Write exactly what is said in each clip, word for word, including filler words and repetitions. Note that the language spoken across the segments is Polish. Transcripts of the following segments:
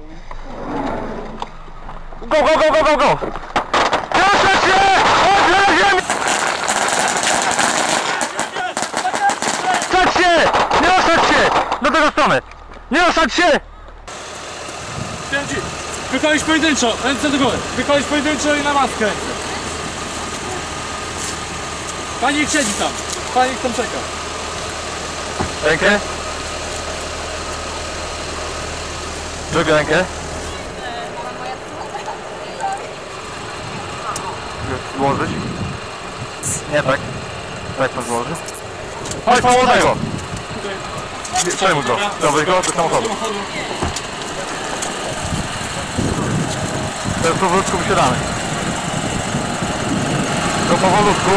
Go, go, go, go, go, go! Proszę cię! Odlew ziemi! Stać się! Nie ruszać się! Do tego strony! Nie ruszać się! Wychodzisz pojedynczo, ręce do góry. Wychodzisz pojedynczo i na maskę ręce. Panik siedzi tam. Panik tam czeka. Rękę. Drugą rękę. Złożyć? Nie tak. Tak to złoży. Chodź po młodego! Przejmuj go. Dowódź go do samochodu. Teraz powolutku wysiadamy. To powolutku.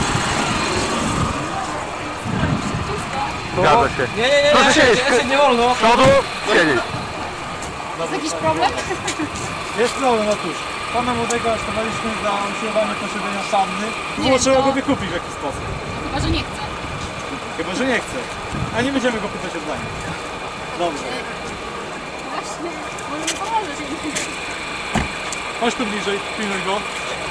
Zgadza się. Nie, nie, nie, Proszę ja siedzieć. się, ja się nie wolno. Z przodu siedzieć. Jest jakiś problem? Jest problem, otóż. Pana młodego aresztowaliśmy za usiłowanie posiadania sauny. Było trzeba go wykupić w jakiś sposób. Chyba, że nie chcę. Chyba, że nie chce. A nie będziemy go pytać o zdanie. Dobrze. Właśnie, może mi pomożesz. Chodź tu bliżej, pilnuj go.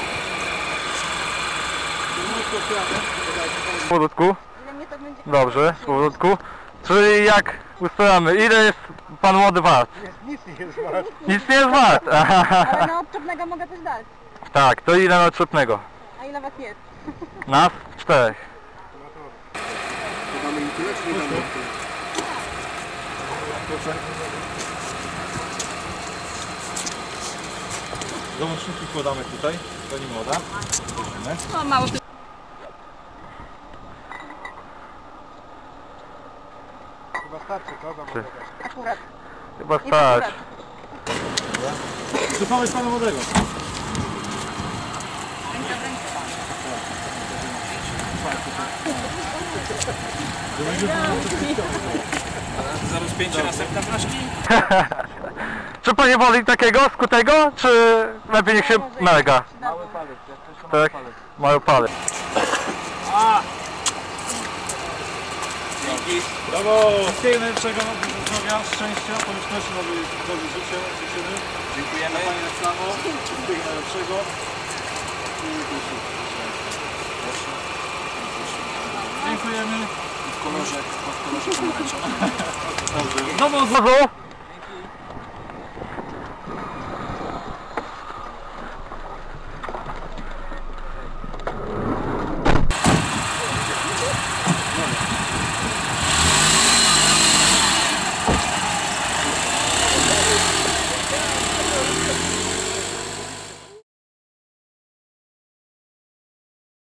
Powolutku. Dobrze, powolutku. Czyli jak ustalamy, ile jest pan młody wart? Nic nie jest wart. Nic nie jest wart. Ale na odczepnego mogę coś dać. Tak, to ile na odczepnego? A ile was jest? Nas? Czterech. Damy im tyle, czy nie damy? Załączniki wkładamy tutaj. Pani młoda. Prosimy. No mało ty... Chyba starczy, co? Za młodego. Akurat. Chyba stać. Słuchamy z pana młodego. Za rozpięcie następna flaszki? Czy panie woli takiego, skutego, czy lepiej niech się nalega? Mały palec, jak ktoś ma Tak, palec. mały palec. Dzięki. Brawo! Wszystkiego najlepszego, zdrowia, szczęścia, pomyślności, nowy, nowy życie, życzymy. Dziękujemy. Dla pani tak samo. Wszystkiego najlepszego. I proszę. Proszę. Dziękujemy. W kolorze, w kolorze pomarańczowym. Dobrze. No bo Znowu?